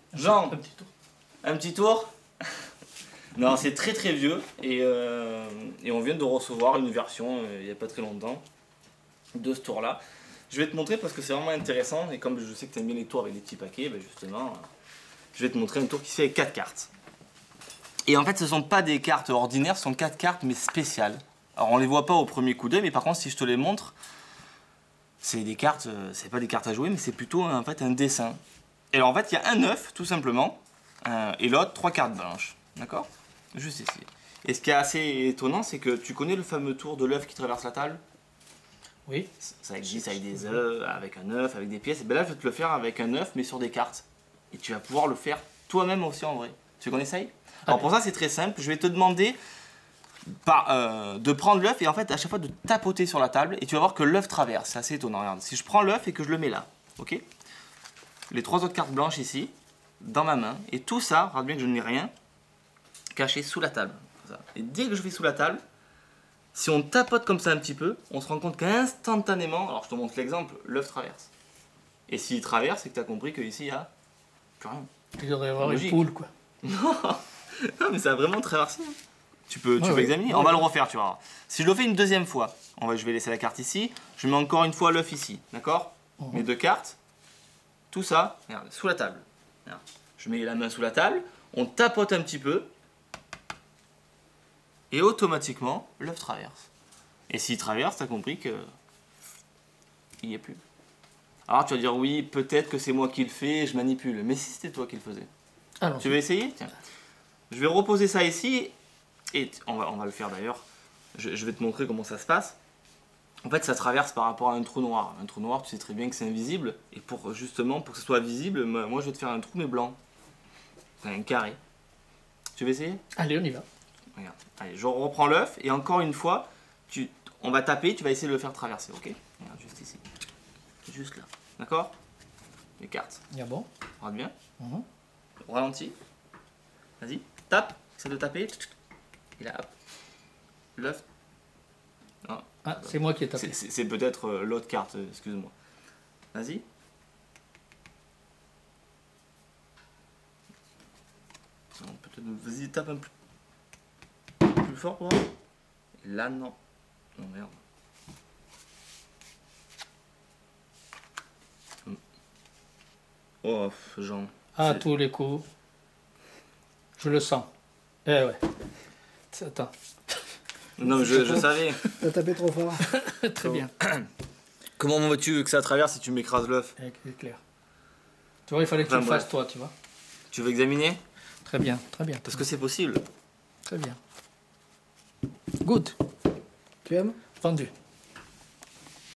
Jean, Un petit tour. un petit tour. Non, c'est très très vieux et on vient de recevoir une version il n'y a pas très longtemps de ce tour-là. Je vais te montrer parce que c'est vraiment intéressant et comme je sais que tu aimes bien les tours avec des petits paquets, ben justement, je vais te montrer un tour qui se fait avec 4 cartes. Et en fait, ce ne sont pas des cartes ordinaires, ce sont 4 cartes mais spéciales. Alors on les voit pas au premier coup d'œil, mais par contre si je te les montre, c'est des cartes, c'est pas des cartes à jouer, mais c'est plutôt en fait un dessin. Et alors en fait, il y a un œuf tout simplement, et l'autre 3 cartes blanches, d'accord? Juste ici. Et ce qui est assez étonnant, c'est que tu connais le fameux tour de l'œuf qui traverse la table? Oui. Ça existe avec des œufs, avec un œuf, avec des pièces. Et ben là, je vais te le faire avec un œuf, mais sur des cartes. Et tu vas pouvoir le faire toi-même aussi en vrai. Tu connais ça? Alors pour ça, c'est très simple. Je vais te demander de prendre l'œuf et en fait, à chaque fois, de tapoter sur la table. Et tu vas voir que l'œuf traverse. C'est assez étonnant. Regarde, si je prends l'œuf et que je le mets là, ok? Les 3 autres cartes blanches ici, dans ma main. Et tout ça, regarde bien que je n'ai rien, caché sous la table. Et dès que je vais sous la table, si on tapote comme ça un petit peu, on se rend compte qu'instantanément, alors je te montre l'exemple, l'œuf traverse. Et s'il traverse, c'est que tu as compris qu'ici, il n'y a plus rien. Il devrait y avoir Logique. une poule, quoi. Non, mais ça a vraiment traversé. Tu peux Ouais, examiner. On va le refaire, tu vois. Si je le fais une deuxième fois, je vais laisser la carte ici. Je mets encore une fois l'œuf ici, d'accord? Mes 2 cartes, tout ça, regarde, sous la table. Regarde. Je mets la main sous la table, on tapote un petit peu, et automatiquement, l'œuf traverse. Et s'il traverse, tu as compris que il n'y est plus. Alors tu vas dire, oui, peut-être que c'est moi qui le fais, je manipule. Mais si c'était toi qui le faisais. Alors, Tu veux essayer? Tiens. Je vais reposer ça ici, et on va le faire d'ailleurs. Je vais te montrer comment ça se passe. En fait, ça traverse par rapport à un trou noir. Un trou noir, tu sais très bien que c'est invisible. Et pour que ce soit visible, moi je vais te faire un trou mais blanc. Enfin, un carré. Tu veux essayer? allez, on y va. Regarde. Allez, je reprends l'œuf et encore une fois, on va taper, tu vas essayer de le faire traverser, ok? Regarde, juste ici. Juste là. D'accord? Les cartes. Ah bon? Regarde bien. Mhm. Au ralenti. Vas-y, tape. Essaie de taper. Et là, hop. L'œuf. Non. Ah, c'est moi qui ai tapé. C'est peut-être l'autre carte, excuse-moi. Vas-y. Peut-être. Vas-y, tape un peu plus fort pour moi. Et là, non. Non, merde. Oh, Jean. À tous les coups. Je le sens. Eh ouais. Attends. Non, mais je savais. T'as tapé trop fort. Très bien. Comment veux-tu que ça traverse si tu m'écrases l'œuf? C'est clair. Tu vois, il fallait que tu Enfin, le bref. fasses toi, tu vois. Tu veux examiner? Très bien, très bien. Parce que c'est possible. Très bien. Good. Tu aimes? Vendu.